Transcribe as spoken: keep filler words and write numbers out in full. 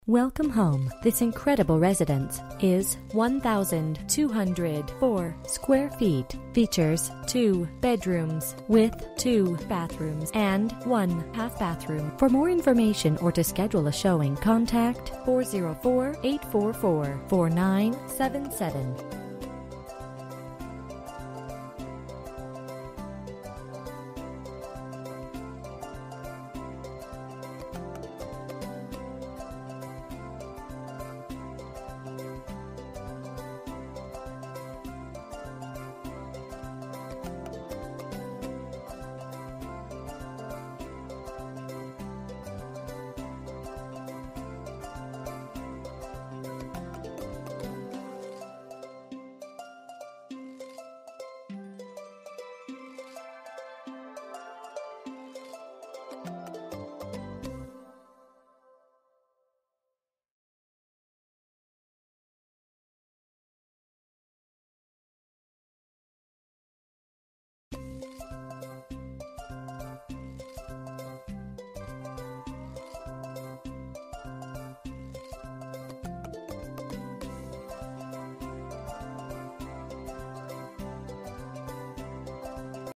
Welcome home. This incredible residence is one thousand two hundred four square feet. Features two bedrooms with two bathrooms and one half bathroom. For more information or to schedule a showing, contact four zero four, eight four four, four nine seven seven.